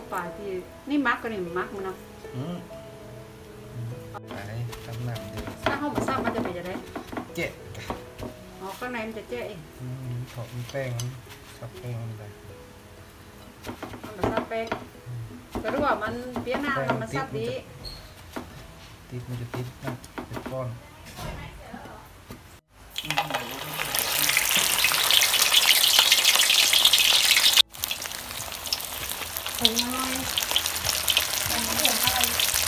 ปลายที่นี่มักก็นี่มักมันเนาะไปทำหนังดีถ้าเขามาซับมันจะเป็นยังไงเจ๊อ๋อข้างในมันจะเจ๊เองถอดแป้งซับแป้งไปมันมาซับแป้งแต่รู้ว่ามันเปี้ยหน้ามันซับดีติดมันจะติดนะเป็นก้อนโอ้ยมันไม่เห็นอะไร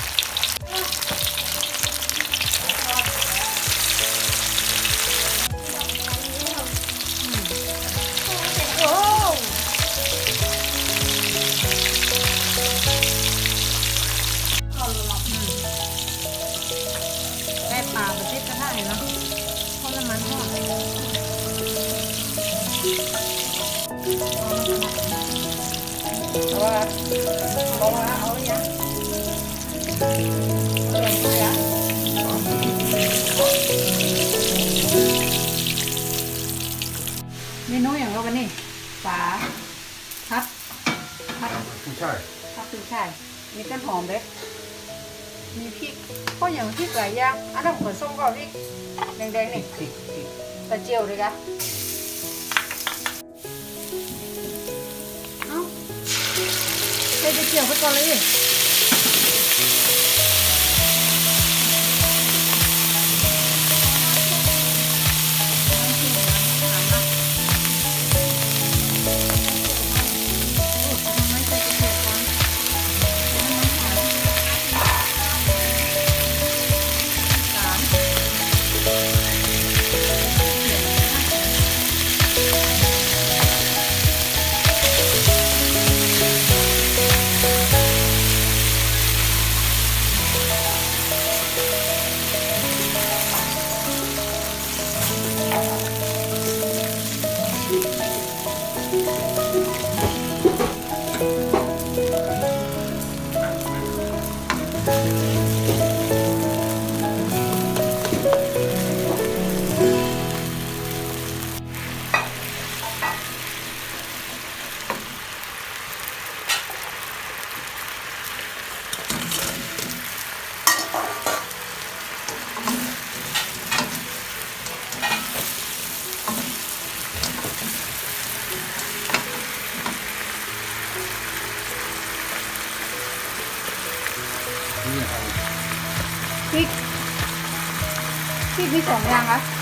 แม่ปลาประเทศกระทะเนาะเพราะน้ำมันทอดเพราะว่าเอาอย่างเมนูอย่างเราวันนี้ปลาพัดขึ้นช่ายพัดขึ้นช่ายมีต้นหอมเล็กมีพริกก็อย่างพริกหลายอย่างอันนั้นเหมือนส้มก็พริกแดงๆนี่ตะเจียวเลยกะเอ้าใส่ตะเจียวไปก่อนเลยพริกมี2อย่างคะ